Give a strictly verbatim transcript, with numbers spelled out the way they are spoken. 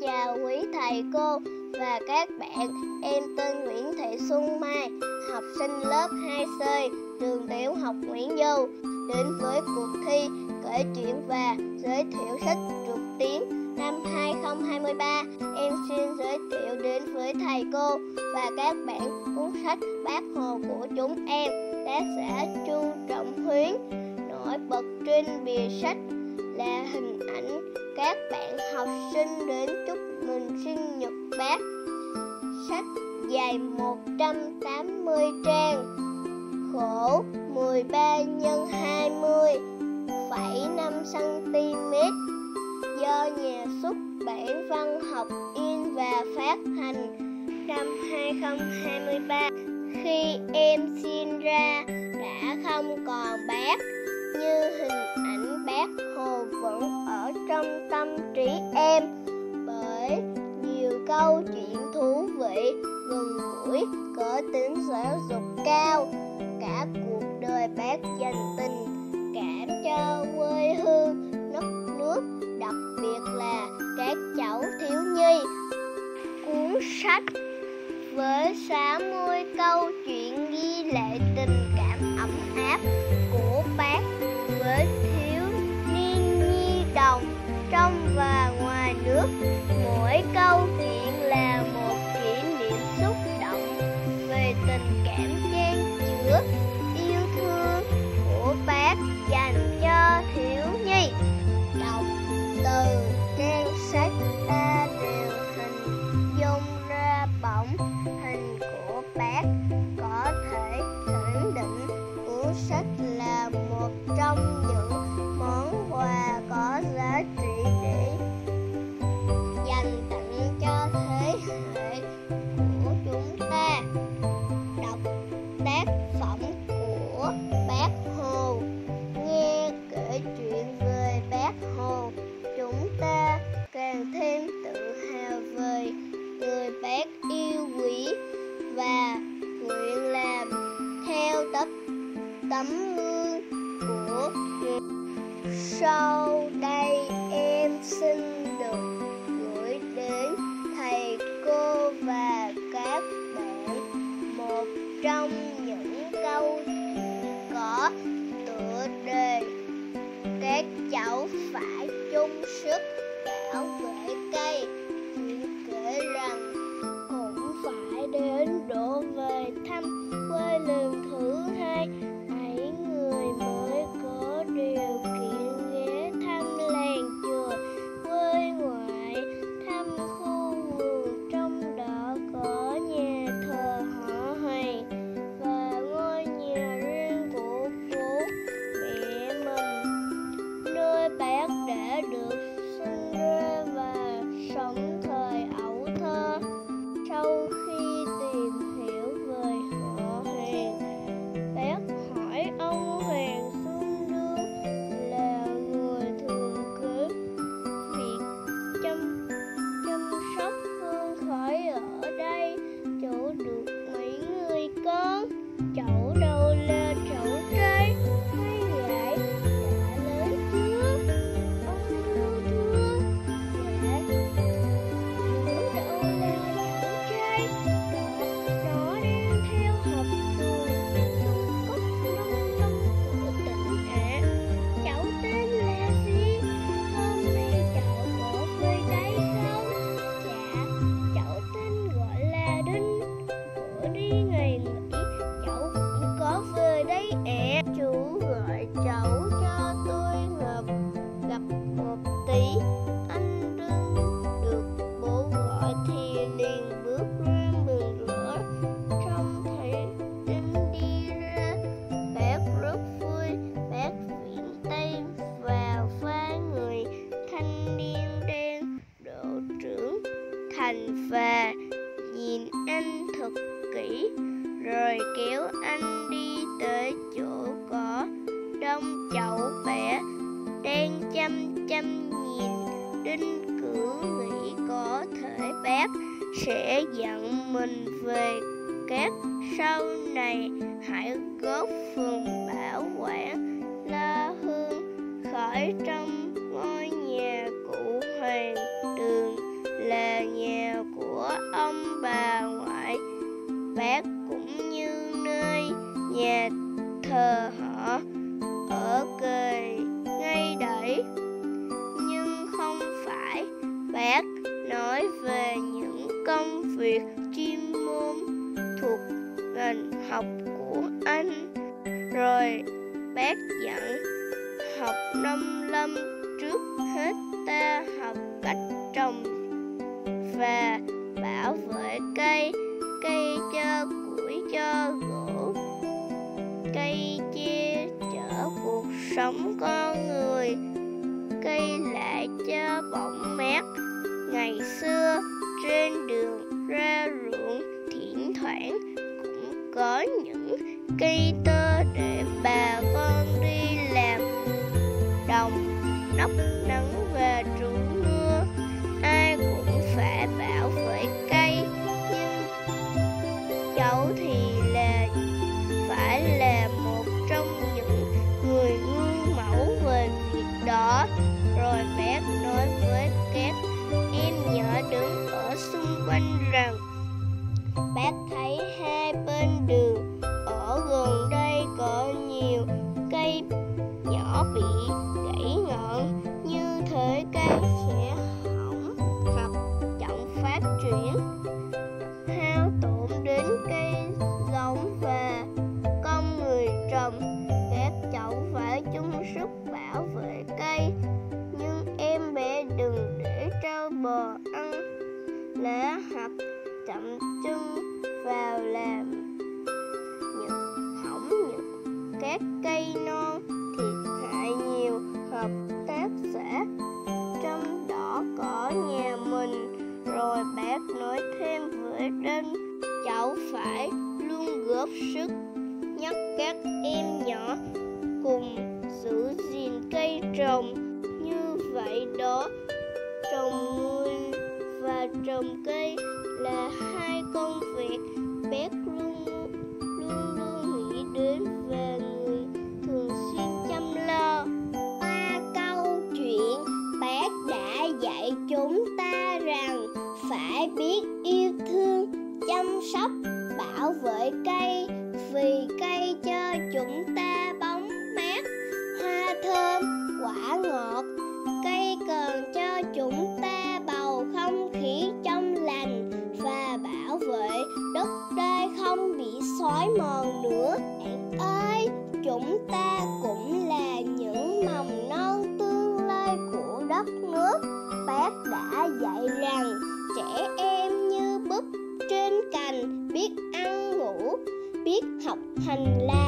chào quý thầy cô và các bạn. Em tên Nguyễn Thị Xuân Mai, học sinh lớp hai C, trường tiểu học Nguyễn Du, đến với cuộc thi kể chuyện và giới thiệu sách trực tuyến năm hai không hai ba. Em xin giới thiệu đến với thầy cô và các bạn cuốn sách Bác Hồ của chúng em, tác giả Chu Trọng Huyến. Nổi bật trên bìa sách là hình ảnh các bạn học sinh đến chúc mừng sinh nhật Bác. Sách dày một trăm tám mươi trang, khổ mười ba nhân hai mươi phẩy năm xăng-ti-mét, do nhà xuất bản Văn học in và phát hành năm hai không hai ba. Khi em sinh ra đã không còn Bác, như hình ảnh Bác Hồ vẫn ở trong tâm trí em, bởi nhiều câu chuyện thú vị, gần gũi, có tính giáo dục cao. Cả cuộc đời Bác dành tình cảm cho quê hương, đất nước, đặc biệt là các cháu thiếu nhi. Cuốn sách với sáu mươi câu chuyện ghi lại tình cảm ấm áp của Bác với thiếu niên nhi đồng trong và ngoài nước. Mỗi câu chuyện là một kỷ niệm xúc động về tình cảm chan chứa yêu thương của Bác dành cho thiếu nhi. Đọc từ trang sách ta đều hình dung ra bóng hình của Bác, có thể khẳng định cuốn sách là một trong những món quà có giá trị để dành tặng cho thế hệ của chúng ta. Đọc tác phẩm của Bác Hồ, nghe kể chuyện về Bác Hồ, chúng ta càng thêm tự hào về người Bác yêu quý và nguyện làm theo tấm tấm gương của người. Sau đây em xin được gửi đến thầy cô và các bạn một trong những câu chuyện có tựa đề Các cháu phải chung sức bảo vệ cây. Chuyện kể rằng cũng phải đến độ về thăm quê lần thứ hai, ấy người mới có điều kiện ghé thăm làng chùa quê ngoại, thăm khu vườn trong đó có nhà thờ họ Hoàng và ngôi nhà riêng của bố mẹ mình, nơi Bác đã được sinh ra và sống thời ấu thơ. Sau khi tìm hiểu về họ Hoàng, Bác hỏi ông Hoàng Xuân Đương là người thường cứ việc chăm chăm sóc hương khói ở đây, chỗ được mấy người con. Chậu đâu là chậu trái hay gãi đã lớn chưa? Ông yêu thương. Dạ, chỗ đâu là chậu trái, nó đang theo học đường Trung Cốc nông nông của tỉnh ạ. Cháu tên là gì? Hôm nay cháu có về đây không? Dạ, cháu tên gọi là Đinh. Bữa đi ngày nghỉ cháu cũng có về đây ạ. Chú gọi cháu cho tôi gặp gặp một tí. Anh Đinh được bố gọi thì liền bước ra mừng rỡ. Trông thấy Đinh đi ra, Bác rất vui. Bác viện tay vào vai người thanh niên đang độ trưởng thành và nhìn anh thật kỹ, rồi kéo anh đi tới chỗ có đông chậu bẻ đang chăm chăm nhìn. Đinh cứ nghĩ có thể Bác sẽ dặn mình về các sau này hãy góp phần bảo quản la hương khói trong ngôi nhà cụ Hoàng Đường là ông bà ngoại bác cũng như nơi nhà thờ họ ở kề ngay đấy. Nhưng không phải, bác nói về những công việc chuyên môn thuộc ngành học của anh. Rồi bác dặn học nông lâm trước hết ta học cách trồng và bảo vệ cây, cây cho củi cho gỗ, cây che chở cuộc sống con người, cây lại cho bóng mát. Ngày xưa trên đường ra ruộng thỉnh thoảng cũng có những cây tơ để bà con đi làm đồng nấp nắng và trú mưa. Ai cũng phải bảo vệ cây, nhưng cháu thì là phải là một trong những người gương mẫu về việc đó. Rồi bác nói với các em nhỏ đứng ở xung quanh rằng bác thấy hai bên đường ở gần đây có nhiều cây nhỏ bị gãy ngọn, như thế cây sẽ hỏng hoặc chậm phát triển, hao tổn đến cây giống và công người trồng. Các cháu phải chung sức bảo vệ cây, nhưng em bé đừng để trâu bò ăn lá hoặc chậm chân vào làm những hỏng những các cây non thiệt hại nhiều hợp tác xã, trong đó có nhà mình. Rồi bác nói thêm với Đinh, cháu phải luôn góp sức nhắc các em nhỏ cùng giữ gìn cây trồng. Như vậy đó, trồng người và trồng cây là hai công việc bác luôn luôn luôn nghĩ đến và người thường xuyên chăm lo. Qua câu chuyện, bác đã dạy chúng ta rằng phải biết yêu thương, chăm sóc, bảo vệ cây, vì cây cho chúng ta bóng mát, hoa thơm, quả ngọt. Cây còn cho chúng ta bầu không khí trong lành và bảo vệ đất đai không bị xói mòn nữa. Bạn ơi, chúng ta cũng là những mầm non tương lai của đất nước. Bác đã dạy rằng trẻ em như búp trên cành, biết ăn ngủ, biết học hành làm.